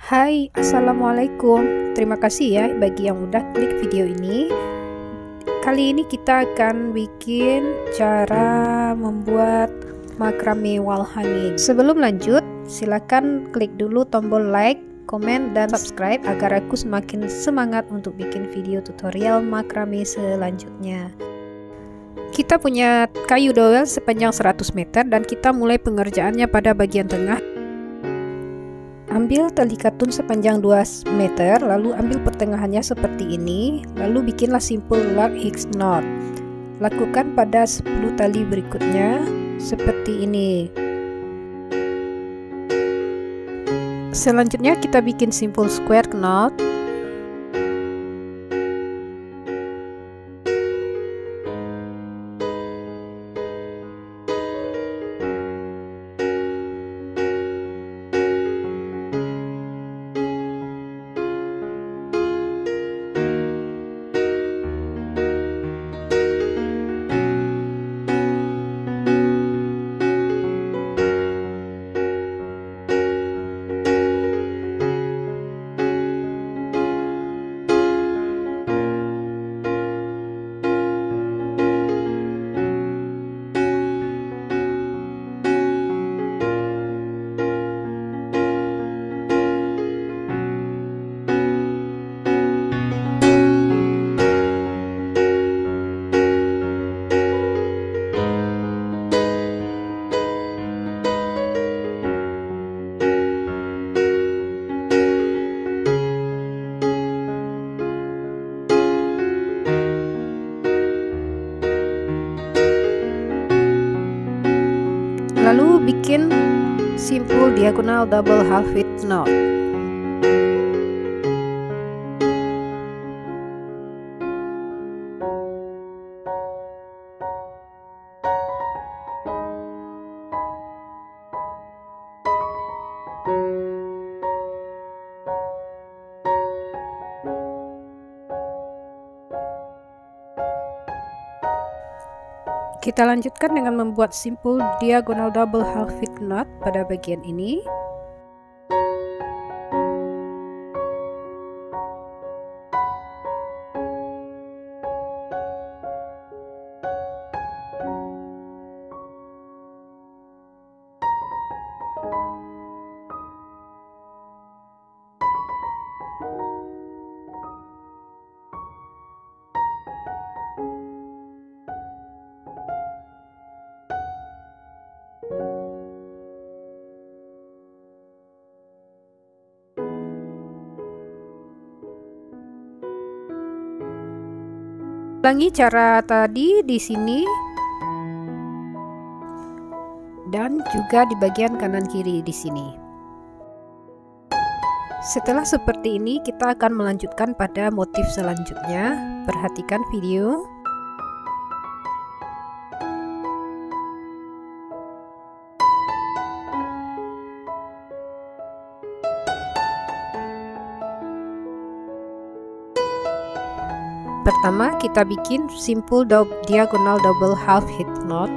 Hai, Assalamualaikum. Terima kasih ya bagi yang udah klik video ini. Kali ini kita akan bikin cara membuat makrame wall hanging. Sebelum lanjut, silakan klik dulu tombol like, komen, dan subscribe agar aku semakin semangat untuk bikin video tutorial makrame selanjutnya. Kita punya kayu dowel sepanjang 100 meter dan kita mulai pengerjaannya pada bagian tengah. Ambil tali katun sepanjang 2 meter, lalu ambil pertengahannya seperti ini, lalu bikinlah simple lark Hicks knot. Lakukan pada 10 tali berikutnya seperti ini. Selanjutnya kita bikin simple square knot. Lalu bikin simple diagonal double half hitch knot. Kita lanjutkan dengan membuat simple diagonal double half hitch knot pada bagian ini. Ulangi cara tadi di sini dan juga di bagian kanan kiri di sini. Setelah seperti ini, kita akan melanjutkan pada motif selanjutnya. Perhatikan video. Pertama, kita bikin simple diagonal double half hitch knot.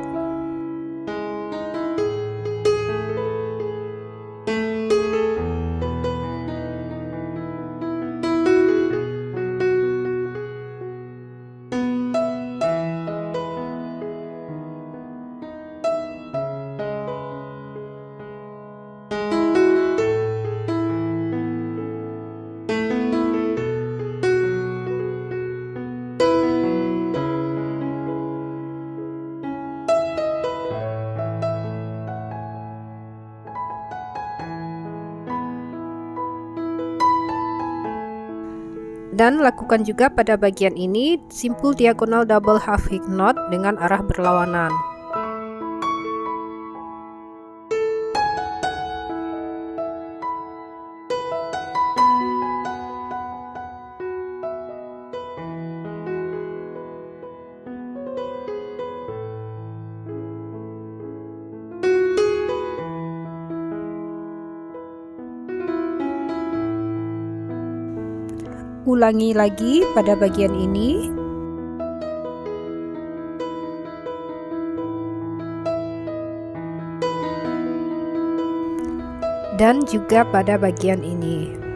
Dan lakukan juga pada bagian ini simple diagonal double half hitch knot dengan arah berlawanan. Ulangi lagi pada bagian ini. Dan juga pada bagian ini.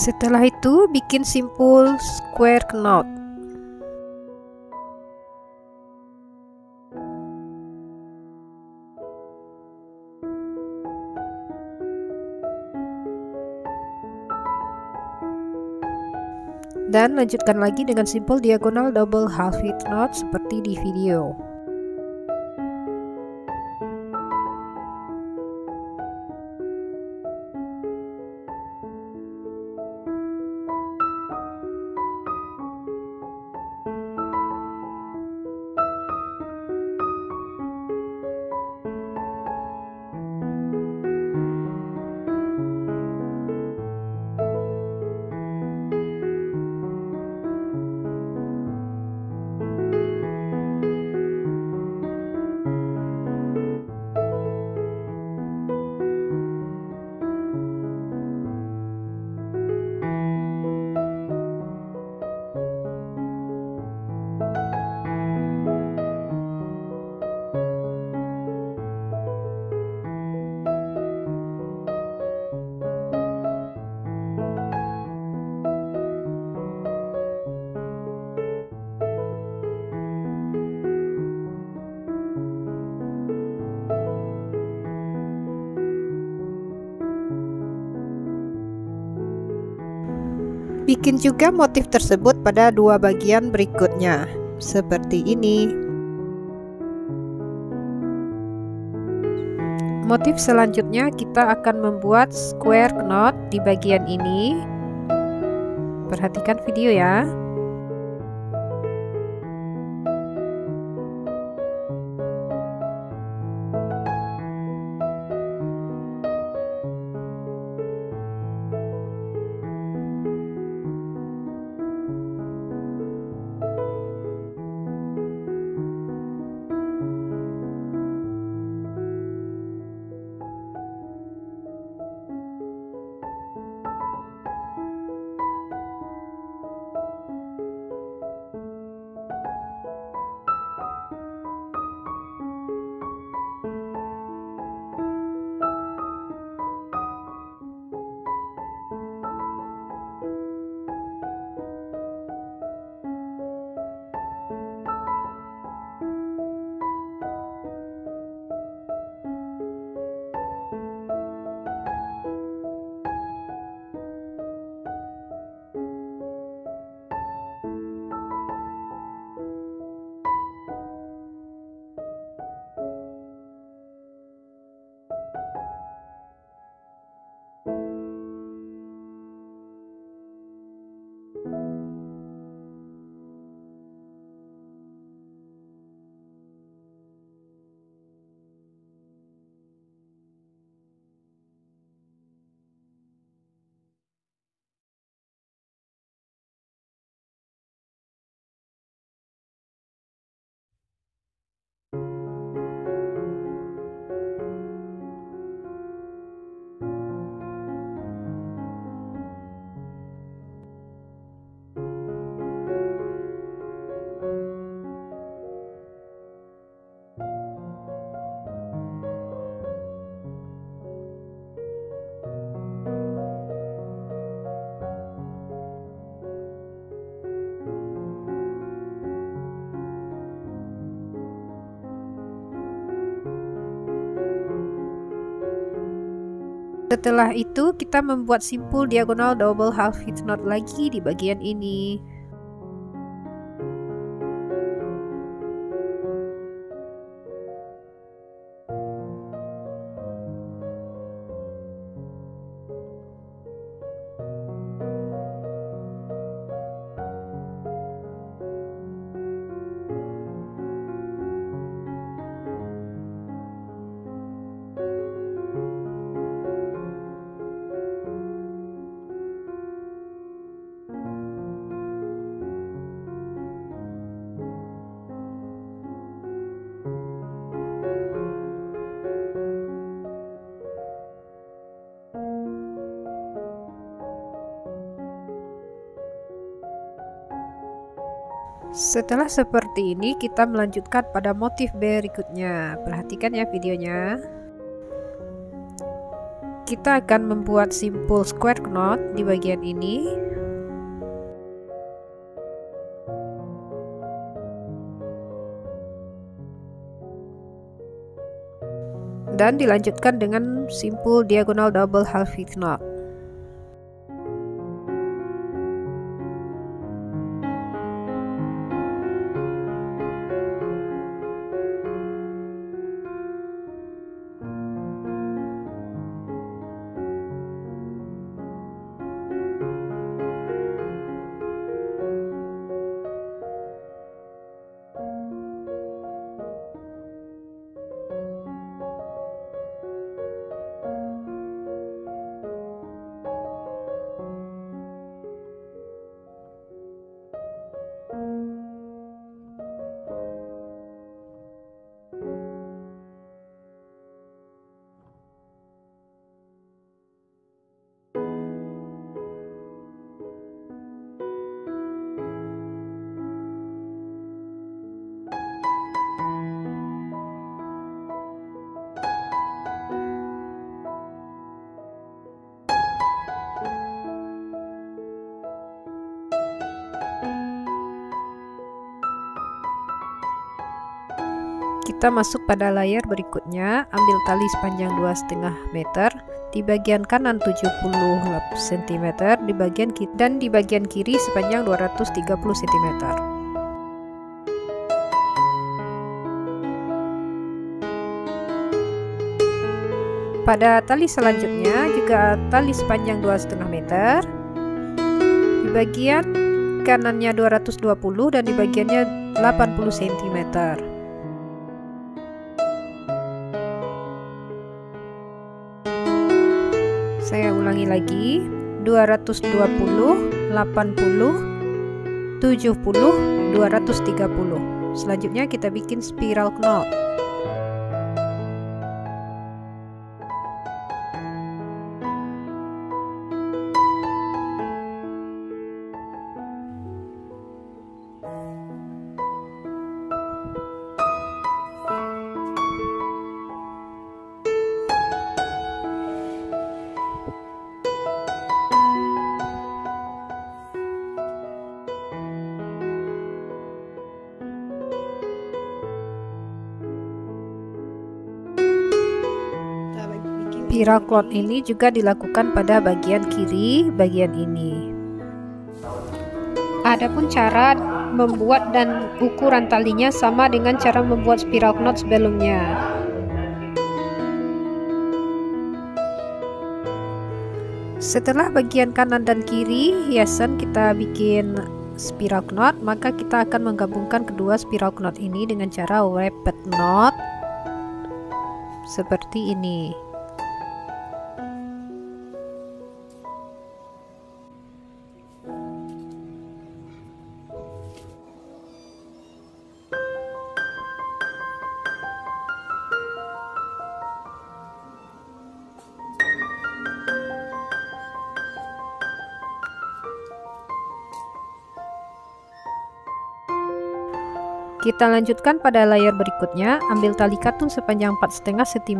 Setelah itu bikin simpul square knot. Dan lanjutkan lagi dengan simpul diagonal double half hitch knot seperti di video. Bikin juga motif tersebut pada dua bagian berikutnya, seperti ini. Motif selanjutnya kita akan membuat square knot di bagian ini. Perhatikan video ya. Setelah itu kita membuat simpul diagonal double half hitch knot lagi di bagian ini. Setelah seperti ini, kita melanjutkan pada motif berikutnya. Perhatikan ya videonya. kita akan membuat simple square knot di bagian ini. Dan dilanjutkan dengan simple diagonal double half hitch knot. Kita masuk pada layer berikutnya, ambil tali sepanjang 2,5 meter, di bagian kanan 70 cm, dan di bagian kiri sepanjang 230 cm. Pada tali selanjutnya juga tali sepanjang 2,5 meter, di bagian kanannya 220 dan di bagiannya 80 cm. Saya ulangi lagi, 220, 80, 70, 230. Selanjutnya kita bikin spiral knot. Spiral knot ini juga dilakukan pada bagian kiri, bagian ini. Adapun cara membuat dan ukuran talinya sama dengan cara membuat spiral knot sebelumnya. Setelah bagian kanan dan kiri hiasan kita bikin spiral knot, maka kita akan menggabungkan kedua spiral knot ini dengan cara wrapped knot seperti ini. Kita lanjutkan pada layer berikutnya, ambil tali katun sepanjang 4,5 cm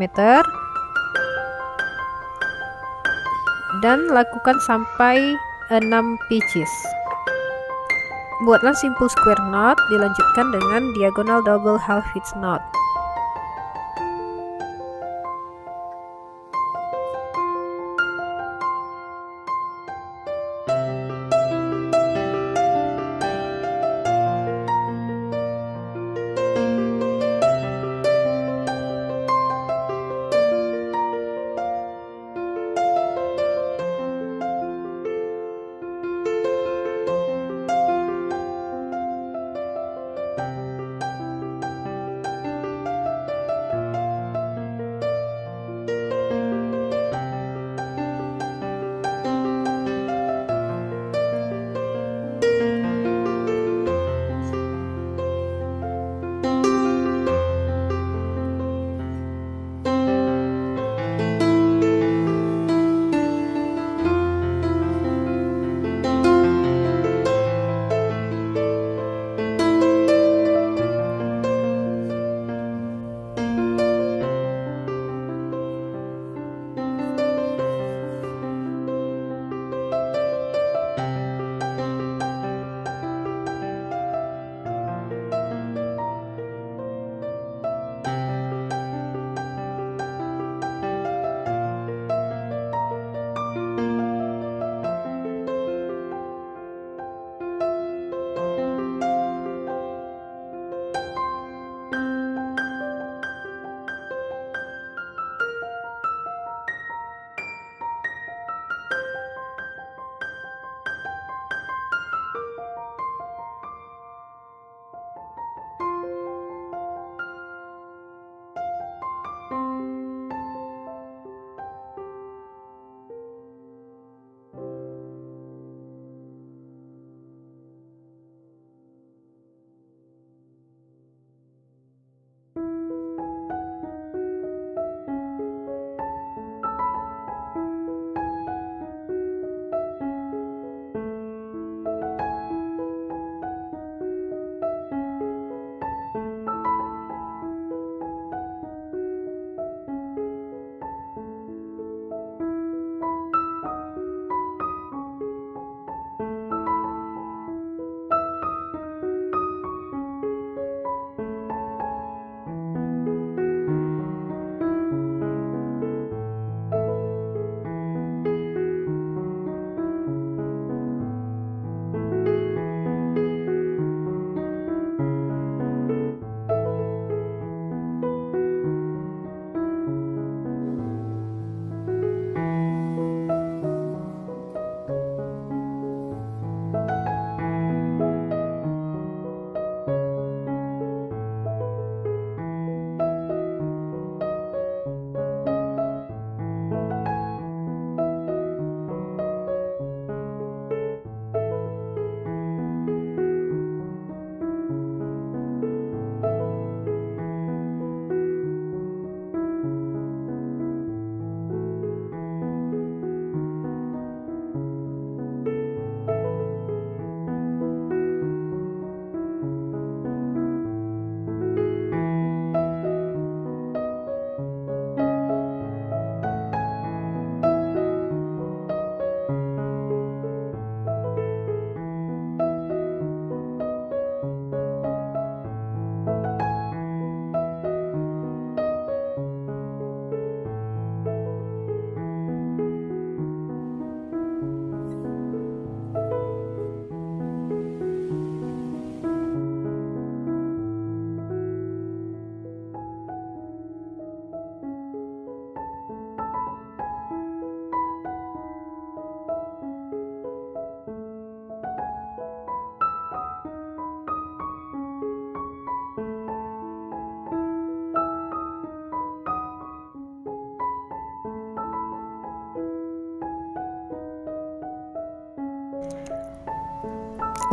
dan lakukan sampai 6 pitches. Buatlah simple square knot, dilanjutkan dengan diagonal double half hitch knot.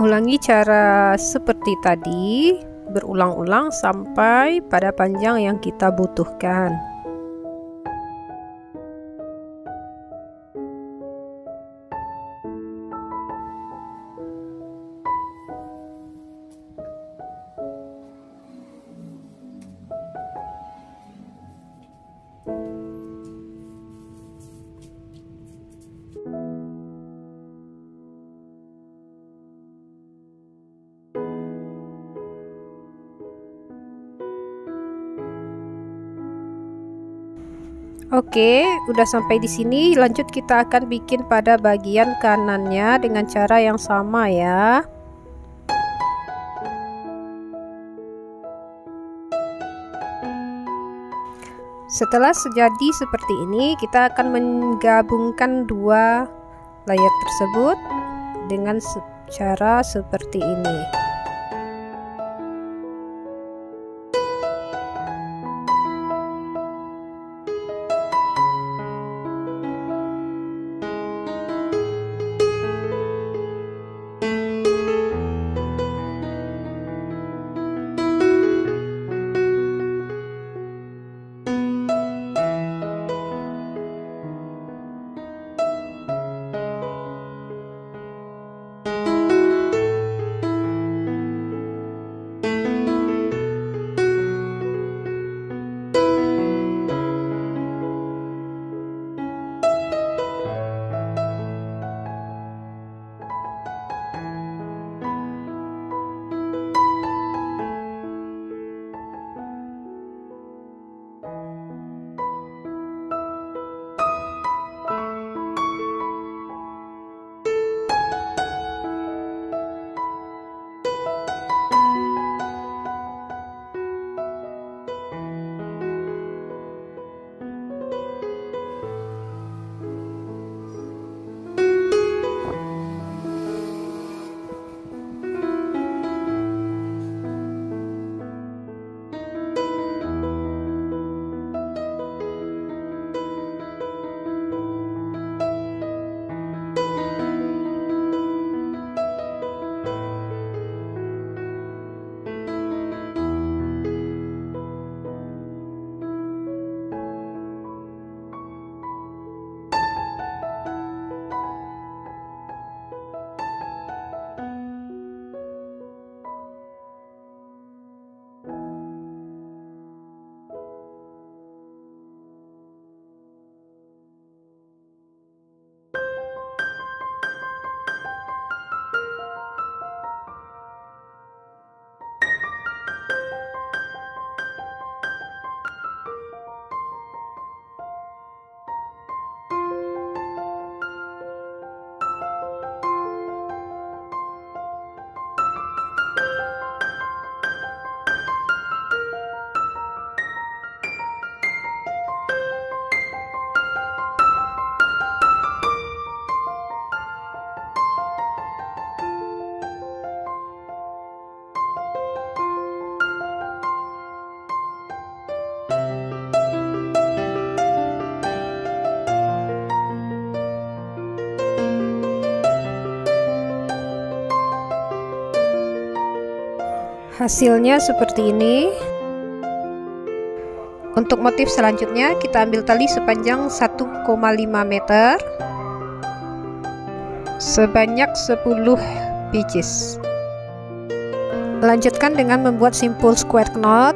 Ulangi cara seperti tadi, berulang-ulang sampai pada panjang yang kita butuhkan. Oke, udah sampai di sini. Lanjut kita akan bikin pada bagian kanannya dengan cara yang sama ya. Setelah sejadi seperti ini, kita akan menggabungkan dua layer tersebut dengan cara seperti ini. Hasilnya seperti ini. Untuk motif selanjutnya kita ambil tali sepanjang 1,5 meter sebanyak 10 pieces. Lanjutkan dengan membuat simpul square knot.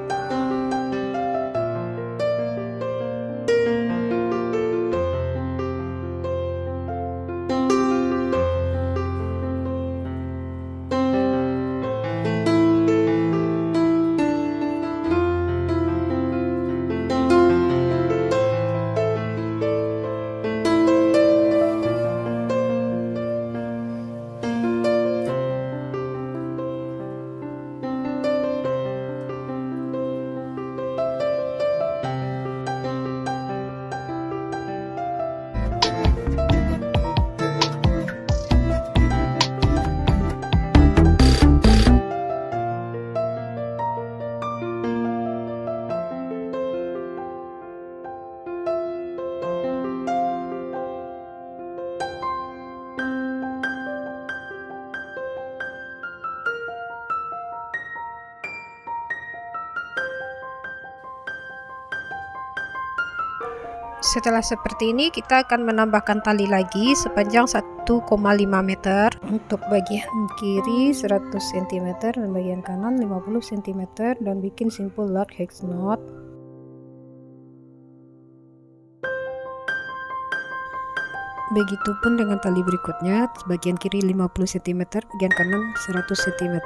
Setelah seperti ini, kita akan menambahkan tali lagi sepanjang 1,5 meter. Untuk bagian kiri 100 cm dan bagian kanan 50 cm, dan bikin simpul large hex knot. Begitupun dengan tali berikutnya, bagian kiri 50 cm, bagian kanan 100 cm.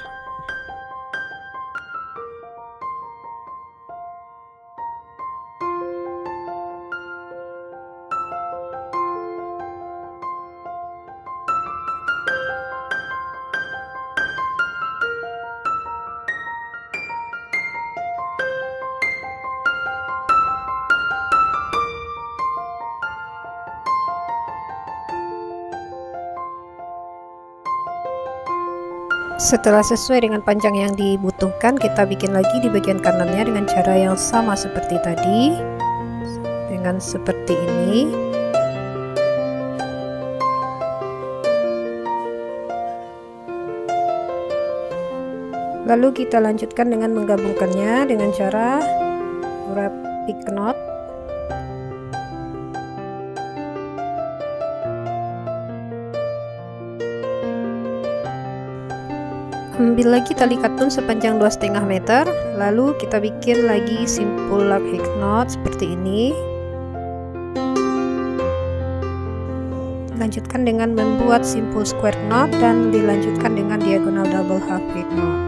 Setelah sesuai dengan panjang yang dibutuhkan, kita bikin lagi di bagian kanannya dengan cara yang sama seperti tadi, dengan seperti ini. Lalu kita lanjutkan dengan menggabungkannya dengan cara rapid knot. Ambil lagi tali katun sepanjang 2,5 meter, lalu kita bikin lagi simpul large hex knot seperti ini. Lanjutkan dengan membuat simpul square knot dan dilanjutkan dengan diagonal double half hex knot.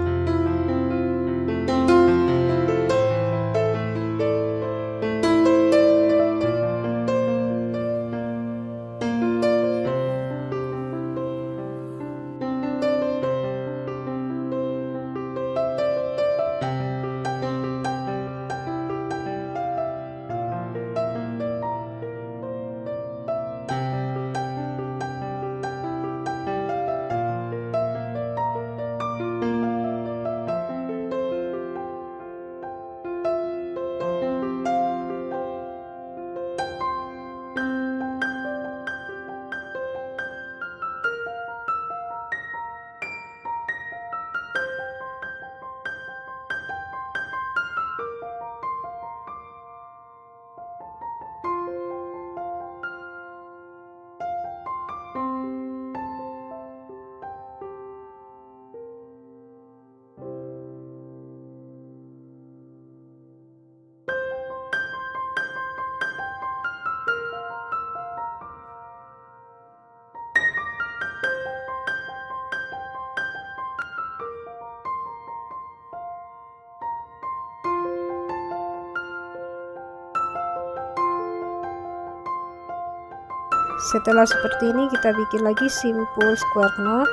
Setelah seperti ini, kita bikin lagi simpul square knot.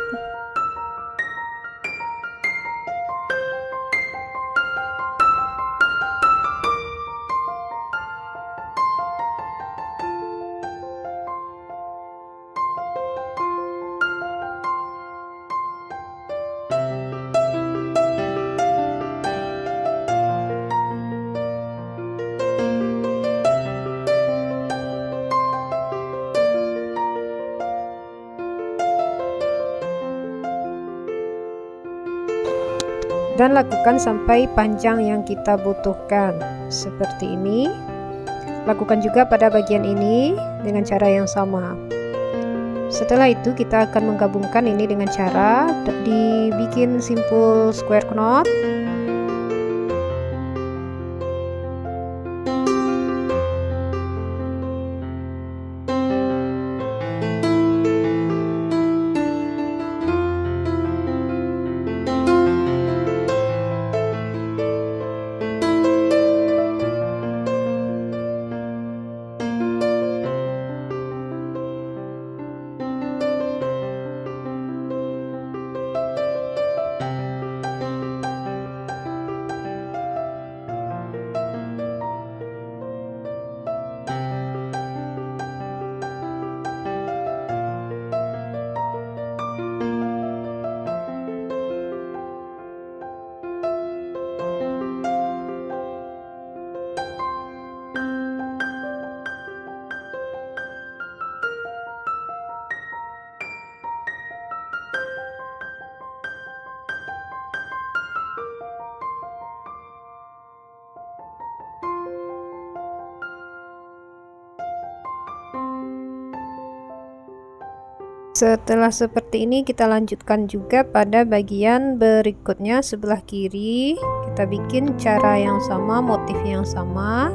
Dan lakukan sampai panjang yang kita butuhkan seperti ini. Lakukan juga pada bagian ini dengan cara yang sama. Setelah itu kita akan menggabungkan ini dengan cara dibikin simpul square knot. Setelah seperti ini, kita lanjutkan juga pada bagian berikutnya sebelah kiri. Kita bikin cara yang sama, motif yang sama.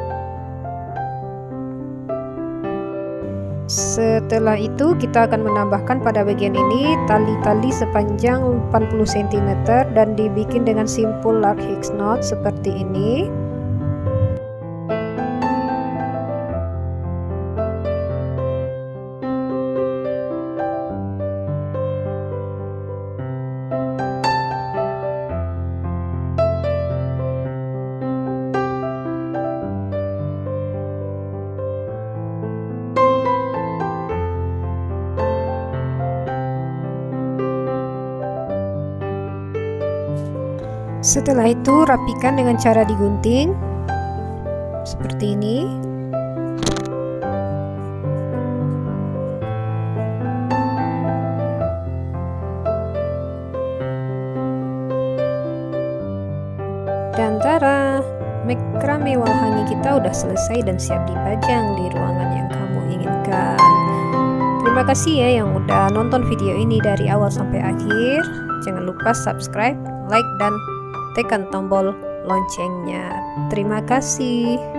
Setelah itu kita akan menambahkan pada bagian ini tali-tali sepanjang 80 cm dan dibikin dengan simpul lark Hex knot seperti ini. Setelah itu rapikan dengan cara digunting seperti ini. Dan tara, makrame walhangi kita udah selesai dan siap dipajang di ruangan yang kamu inginkan. Terima kasih ya yang udah nonton video ini dari awal sampai akhir. Jangan lupa subscribe, like, dan tekan tombol loncengnya. Terima kasih.